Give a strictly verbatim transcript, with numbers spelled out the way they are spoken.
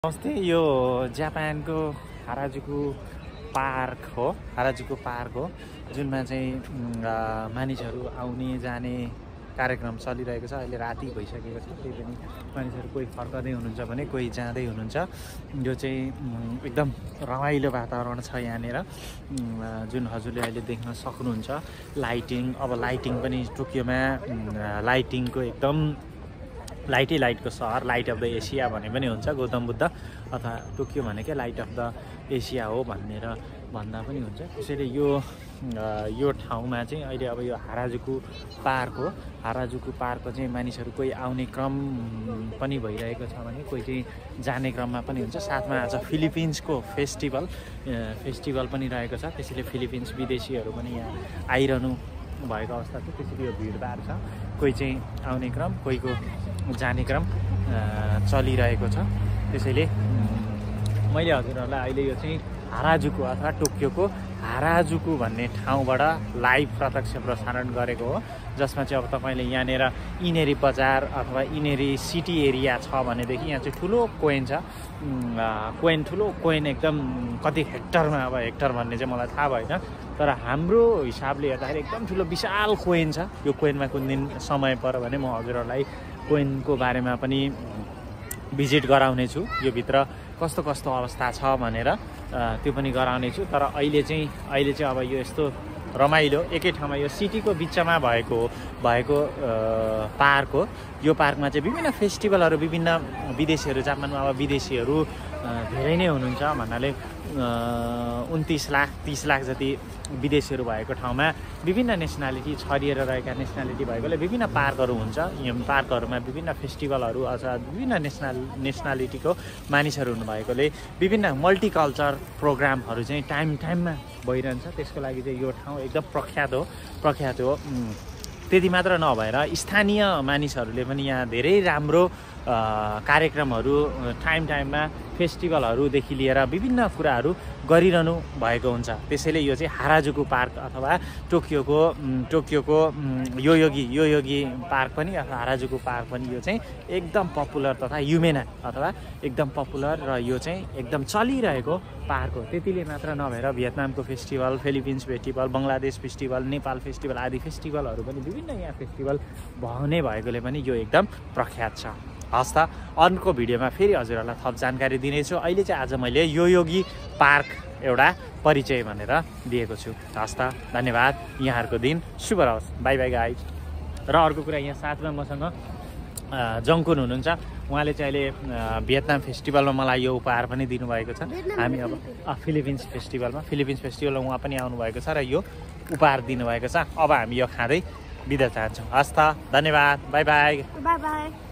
नमस्ते। यो जापानको हाराजुकु पार्क हो हाराजुकु पार्क हो जुनमा चाहिँ मानिसहरू आउने जाने कार्यक्रम चलिरहेको छ। अहिले राति भइसकेको छ, त्यही पनि मानिसहरू कोही फर्कदै हुनुहुन्छ भने कोही जाँदै हुनुहुन्छ। यो चाहिँ एकदम रमाइलो वातावरण छ यहाँनिर, जुन हजुरले अहिले देख्न सक्नुहुन्छ। लाइटिङ, अब लाइटिङ पनि टोकियोमा लाइटिङको एकदम लाइटै लाइटको सहर, लाइट अफ द एसिया भने पनि हुन्छ। गौतम बुद्ध अथवा टोकियो भनेकै लाइट अफ द एसिया हो भनेर भन्दा पनि हुन्छ। त्यसैले यो यो ठाउँमा चाहिँ अहिले अब यो हाराजुकु पार्क हो। हाराजुकु पार्कको चाहिँ मानिसहरू कोही आउने क्रम पनि भइरहेको छ भने कोही चाहिँ जाने क्रममा पनि हुन्छ। साथमा आज फिलिपिन्सको फेस्टिभल फेस्टिभल पनि रहेको छ, त्यसैले फिलिपिन्स विदेशीहरू पनि यहाँ आइरहनु भएको अवस्था छ। त्यसैले यो भिडभाड छ, कोही चाहिँ आउने क्रम कोहीको जाने क्रम चलिरहेको छ। त्यसैले मैले हजुरहरूलाई अहिले यो चाहिँ हाराजुकु अथवा टोकियोको हाराजुकु भन्ने ठाउँबाट लाइभ प्रत्यक्ष प्रसारण गरेको हो, जसमा चाहिँ अब तपाईँले यहाँनिर इनेरी बजार अथवा इनेरी सिटी एरिया छ भनेदेखि यहाँ चाहिँ ठुलो कोइन छ। कोइन ठुलो कोइन एकदम कति हेक्टरमा, अब हेक्टर भन्ने चाहिँ मलाई थाहा भएन, तर हाम्रो हिसाबले हेर्दाखेरि एकदम ठुलो विशाल कोइन छ। यो कोइनमा कुन दिन समय पर्यो भने म हजुरहरूलाई कोइनको बारेमा पनि भिजिट गराउने छु, यो भित्र कस्तो कस्तो अवस्था छ भनेर त्यो पनि गराउने छु। तर अहिले चाहिँ अहिले चाहिँ अब यो यस्तो रमाइलो एकै ठाउँमा यो सिटीको बिचमा भएको भएको पार्क हो। यो पार्कमा चाहिँ विभिन्न फेस्टिभलहरू, विभिन्न विदेशीहरू, जापानमा अब विदेशीहरू धेरै नै हुनुहुन्छ भन्नाले उन्तिस लाख तीस लाख जति विदेशीहरू भएको ठाउँमा विभिन्न नेसनालिटी छरिएर रहेका नेसनालिटी भएकोले विभिन्न पार्कहरू हुन्छ। यो पार्कहरूमा विभिन्न फेस्टिभलहरू अथवा विभिन्न नेसनल नेसनालिटीको मानिसहरू हुनुभएकोले विभिन्न मल्टिकल्चर प्रोग्रामहरू चाहिँ टाइम टाइममा भइरहन्छ। त्यसको लागि चाहिँ यो ठाउँ एकदम प्रख्यात हो प्रख्यात हो त्यति मात्र नभएर स्थानीय मानिसहरूले पनि यहाँ धेरै राम्रो कार्यक्रमहरू टाइम टाइममा फेस्टिभलहरूदेखि लिएर विभिन्न कुराहरू गरिरहनु भएको हुन्छ। त्यसैले यो चाहिँ हाराजुकु पार्क अथवा टोकियोको टोकियोको योयोगी योयोगी पार्क पनि अथवा हाराजुकु पार्क पनि यो चाहिँ एकदम पपुलर तथा युमेना अथवा एकदम पपुलर र यो चाहिँ एकदम चलिरहेको पार्क हो। त्यतिले मात्र नभएर भियतनामको festival, Philippines festival, Bangladesh festival, Nepal festival आदि फेस्टिभलहरू पनि विभिन्न यहाँ फेस्टिभल हुने भएकोले पनि यो एकदम प्रख्यात छ। हस् त, अर्को भिडियोमा फेरि हजुरहरूलाई थप जानकारी दिनेछु। अहिले चाहिँ आज मैले योयोगी पार्क एउटा परिचय भनेर दिएको छु। हस् त, धन्यवाद। यहाँहरूको दिन शुभ रहोस्। Bye bye guys. र अर्को कुरा, यहाँ साथमा मसँग जङ्कुन हुनुहुन्छ, उहाँले चाहिँ अहिले भियतनाम फेस्टिभलमा मलाई यो उपहार पनि दिनुभएको छ। हामी अब फिलिपिन्स फेस्टिभलमा फिलिपिन्स फेस्टिभलमा उहाँ पनि आउनुभएको छ र यो उपहार दिनुभएको छ। अब हामी यो खाँदै बिदा चाहन्छौँ। हस् त, धन्यवाद। Bye bye. Bye by.